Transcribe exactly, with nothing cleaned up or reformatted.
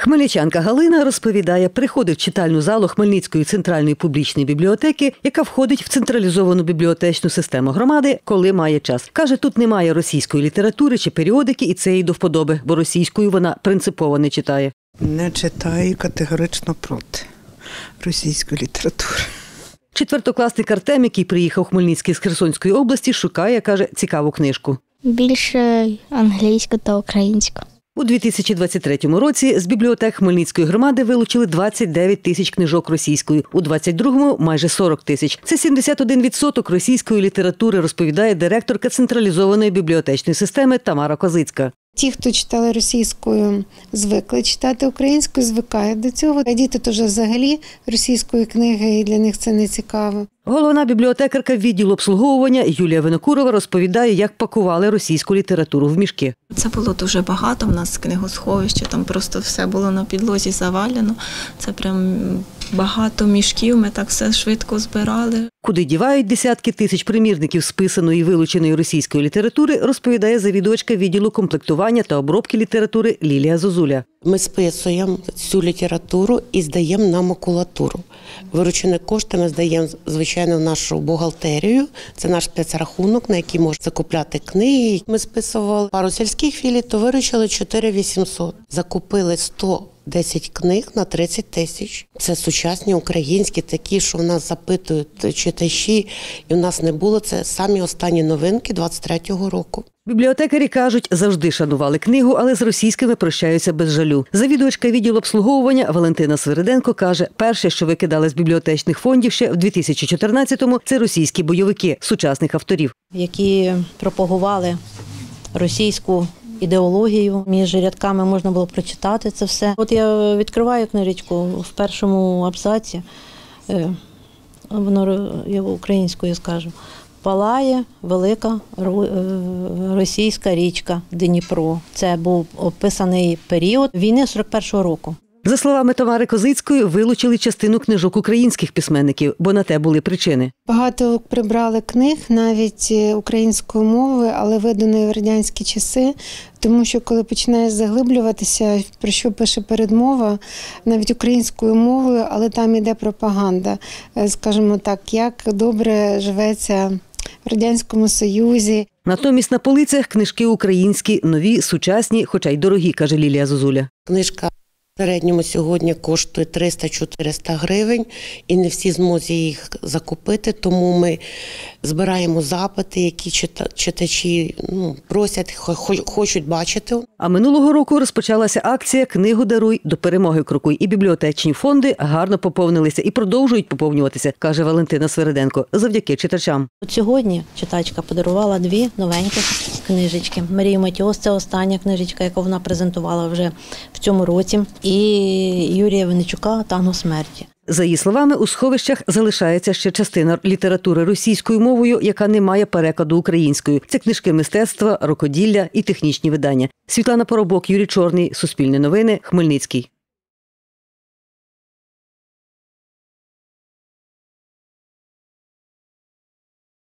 Хмельничанка Галина розповідає, приходить в читальну залу Хмельницької центральної публічної бібліотеки, яка входить в централізовану бібліотечну систему громади, коли має час. Каже, тут немає російської літератури чи періодики, і це їй до вподоби, бо російською вона принципово не читає. Не читаю, категорично проти російської літератури. Четвертокласник Артем, який приїхав у Хмельницький з Херсонської області, шукає, каже, цікаву книжку. Більше англійську та українську. У дві тисячі двадцять третьому році з бібліотек Хмельницької громади вилучили двадцять дев'ять тисяч книжок російською, у двадцять другому – майже сорок тисяч. Це сімдесят один відсоток російської літератури, розповідає директорка централізованої бібліотечної системи Тамара Козицька. Ті, хто читали російською, звикли читати українською, звикають до цього. А діти теж взагалі російської книги, і для них це не цікаво. Головна бібліотекарка відділу обслуговування Юлія Винокурова розповідає, як пакували російську літературу в мішки. Це було дуже багато, в нас книгосховище, там просто все було на підлозі завалено. Це прям багато мішків, ми так все швидко збирали. Куди дівають десятки тисяч примірників списаної і вилученої російської літератури, розповідає завідувачка відділу комплектування та обробки літератури Лілія Зозуля. Ми списуємо цю літературу і здаємо на макулатуру. Виручені кошти ми здаємо, звичайно, в нашу бухгалтерію. Це наш спецрахунок, на який можна закупляти книги. Ми списували пару сільських філій, то виручили чотири тисячі вісімсот. Закупили сто десять книг на тридцять тисяч. Це сучасні українські, такі, що в нас запитують читачі. І в нас не було. Це самі останні новинки двадцять третього року. Бібліотекарі кажуть, завжди шанували книгу, але з російськими прощаються без жалю. Завідувачка відділу обслуговування Валентина Свириденко каже, перше, що викидали з бібліотечних фондів ще в дві тисячі чотирнадцятому, це російські бойовики сучасних авторів. Які пропагували російську ідеологію. Між рядками можна було прочитати це все. От я відкриваю книжечку в першому абзаці, воно я українською скажу. Палає велика російська річка Дніпро. Це був описаний період війни сорок першого року. За словами Тамари Козицької, вилучили частину книжок українських письменників, бо на те були причини. Багато прибрали книг, навіть українською мовою, але виданої в радянські часи, тому що коли починаєш заглиблюватися, про що пише передмова, навіть українською мовою, але там іде пропаганда. Скажімо так, як добре живеться в Радянському Союзі. Натомість на полицях книжки українські, нові, сучасні, хоча й дорогі, каже Лілія Зозуля. Книжка в середньому сьогодні коштує триста-чотириста гривень, і не всі змозі їх закупити, тому ми збираємо запити, які читачі ну, просять, хочуть бачити. А минулого року розпочалася акція «Книгу даруй, до перемоги крокуй». І бібліотечні фонди гарно поповнилися і продовжують поповнюватися, каже Валентина Свириденко, завдяки читачам. От сьогодні читачка подарувала дві новенькі книжечки. Марія Матіос – це остання книжечка, яку вона презентувала вже в цьому році. І Юрія Винничука «Танго смерті». За її словами, у сховищах залишається ще частина літератури російською мовою, яка не має перекладу українською. Це книжки мистецтва, рукоділля і технічні видання. Світлана Поробок, Юрій Чорний, Суспільне новини, Хмельницький.